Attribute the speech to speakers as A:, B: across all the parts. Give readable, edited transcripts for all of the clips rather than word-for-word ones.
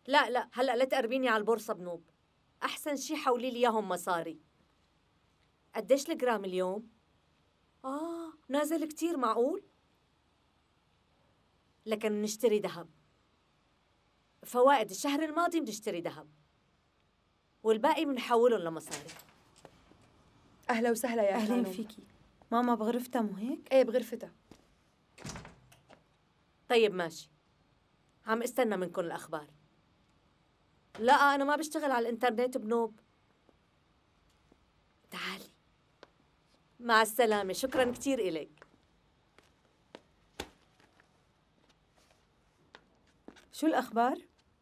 A: لا لا، هلأ لا تقربيني على البورصة بنوب. أحسن شي حولي لي إياهم مصاري. قديش الجرام اليوم؟ نازل كتير، معقول؟ لكن نشتري ذهب. فوائد الشهر الماضي بنشتري ذهب، والباقي بنحولهم لمصاري.
B: أهلا وسهلا يا
C: أهلين
B: خانم.
C: فيكي. ماما بغرفتها مو هيك؟
B: إيه بغرفتها.
A: طيب ماشي، عم استنى منكم الأخبار. لا أنا ما بشتغل على الإنترنت بنوب. تعالي. مع السلامة، شكراً كتير إلك.
C: شو الأخبار؟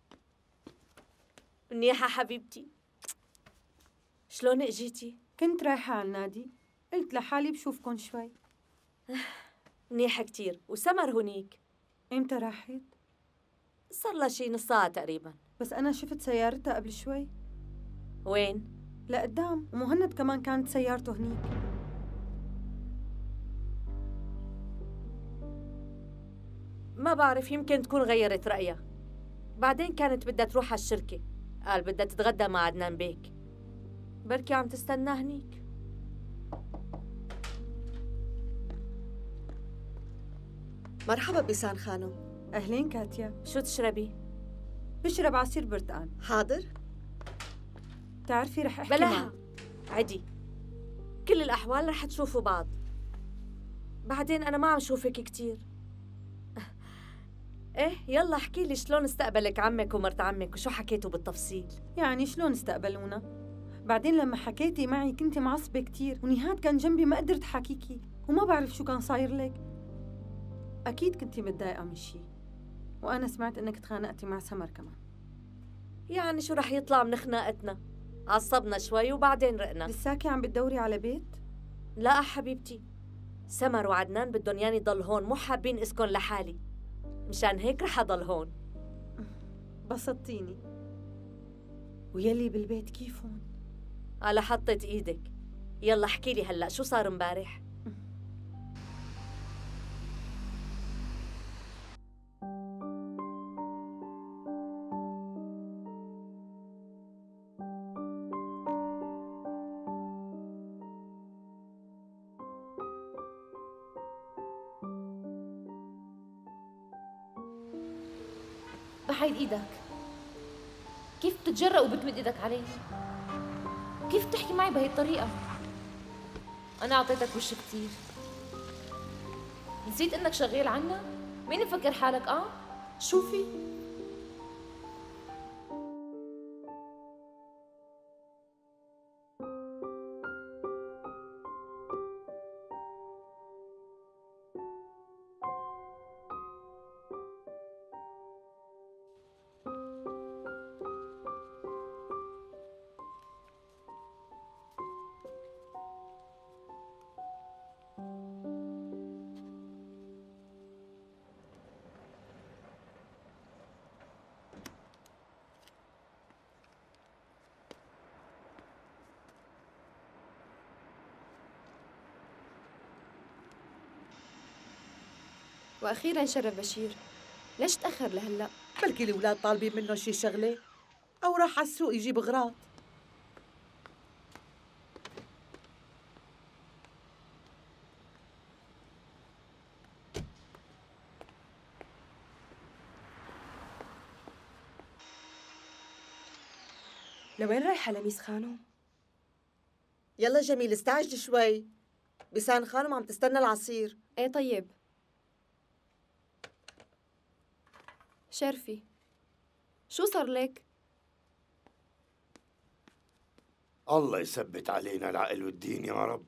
A: منيحة حبيبتي. شلون اجيتي؟
C: كنت رايحة على النادي، قلت لحالي بشوفكن شوي.
A: منيحة كتير. وسمر هنيك؟
C: إمتى راحت؟
A: صار لها شي نص ساعة تقريباً.
C: بس أنا شفت سيارتها قبل شوي.
A: وين؟
C: لقدام، ومهند كمان كانت سيارته هنيك.
A: ما بعرف، يمكن تكون غيرت رأيها. بعدين كانت بدها تروح على الشركة، قال بدها تتغدى مع عدنان بيك. بركي عم تستناه هنيك.
D: مرحبا بيسان خانم.
C: أهلين كاتيا.
A: شو تشربي؟
C: بشرب عصير برتقال.
D: حاضر.
C: بتعرفي رح أحكي
A: بلاها،
C: معه.
A: عدي. كل الأحوال رح تشوفوا بعض. بعدين أنا ما عم شوفك كتير. إيه يلا احكي لي شلون استقبلك عمك ومرت عمك وشو حكيتوا بالتفصيل.
C: يعني شلون استقبلونا؟ بعدين لما حكيتي معي كنت معصبة كتير، ونهاد كان جنبي ما قدرت حكيكي، وما بعرف شو كان صاير لك. أكيد كنتي متضايقة من شي، وأنا سمعت إنك تخانقتي مع سمر كمان.
A: يعني شو رح يطلع من خناقتنا؟ عصبنا شوي وبعدين رقنا.
C: لساكي عم بتدوري على بيت؟
A: لا حبيبتي، سمر وعدنان بدهم ياني ضل هون، مو حابين اسكن لحالي، مشان هيك رح أضل هون.
C: بسطتيني. ويلي بالبيت كيفون؟
A: على حطة إيدك. يلا احكي لي هلأ شو صار امبارح؟
E: بحيد ايدك. كيف بتتجرأ وبتمد ايدك علي؟ كيف بتحكي معي بهي الطريقة؟ أنا أعطيتك وش كتير. نسيت إنك شغال عنا؟ مين مفكر حالك
B: شوفي
F: وأخيراً شرف بشير. ليش تأخر لهلأ؟
D: بلكي الأولاد طالبين منه شي شغلة أو راح على السوق يجيب أغراض.
B: لوين رايحة لميس خانم؟
D: يلا جميل استعجلي شوي، بيسان خانم عم تستنى العصير.
F: إيه طيب. شرفي، شو صار لك؟
G: الله يثبت علينا العقل والدين يا رب.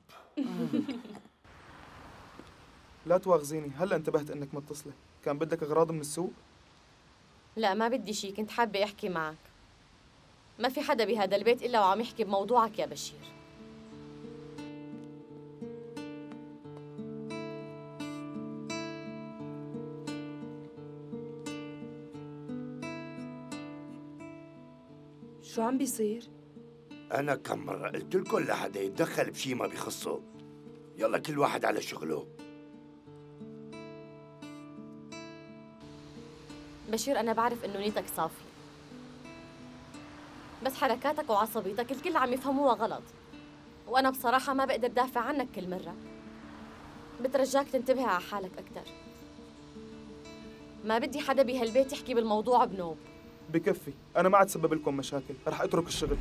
H: لا تواخذيني، هلا انتبهت انك متصلة. كان بدك اغراض من السوق؟
E: لا ما بدي شي، كنت حابة أحكي معك. ما في حدا بهذا البيت إلا وعم يحكي بموضوعك يا بشير.
B: شو عم بيصير؟
G: أنا كم مرة قلت لكم لحدا يتدخل بشي ما بيخصه. يلا كل واحد على شغله.
E: بشير أنا بعرف إنه نيتك صافية،
A: بس حركاتك وعصبيتك الكل عم يفهموها غلط، وأنا بصراحة ما بقدر دافع عنك كل مرة. بترجاك تنتبه على حالك أكتر. ما بدي حدا بهالبيت يحكي بالموضوع بنوب.
H: بكفي، أنا ما عاد سبب لكم مشاكل، رح أترك الشغل.